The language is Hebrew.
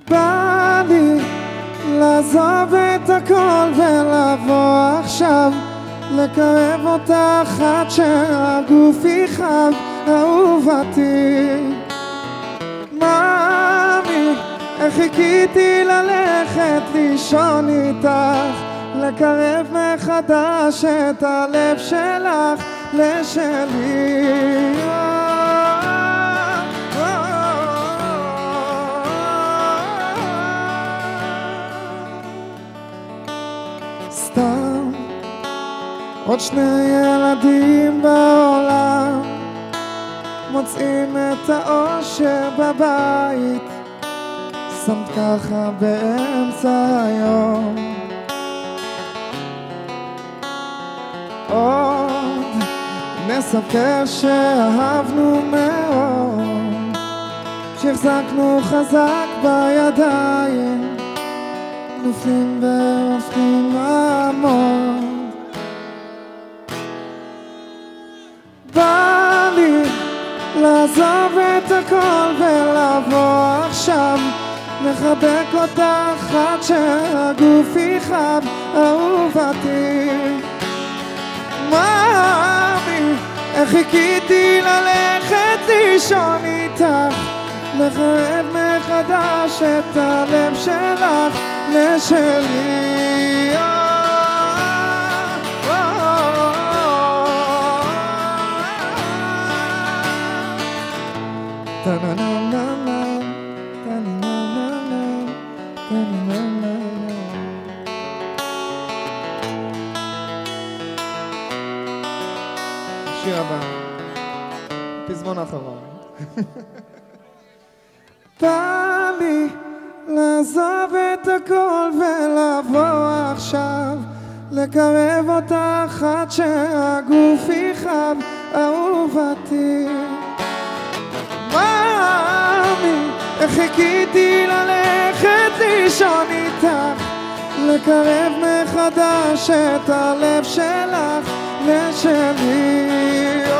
בא לי לעזוב את הכל ולבוא עכשיו לקרב אותך עד שהגוף יכאב, אהובתי. מאמי, איך חיכיתי ללכת לישון איתך, לקרב מחדש את הלב שלך לשלי. סתם עוד שני ילדים בעולם מוצאים את האושר בבית, שמת ככה באמצע היום. עוד נספר שאהבנו מאוד, שהחזקנו חזק בידיים, נופלים והופכים עמוד. בא לי לעזוב את הכל ולבוא עכשיו, לחבק אותך עד שהגוף יכאב, אהובתי. מאמי, איך חיכיתי ללכת לישון איתך, לקרב מחדש את הלב שלך לשלי. שיר הבא, פזמון האחרון. בא לי לעזוב את הכל ולבוא עכשיו, לקרב אותך עד שהגוף יכאב, אהובתי. מאמי, איך חיכיתי ללכת לישון איתך, לקרב מחדש את הלב שלך לשלי.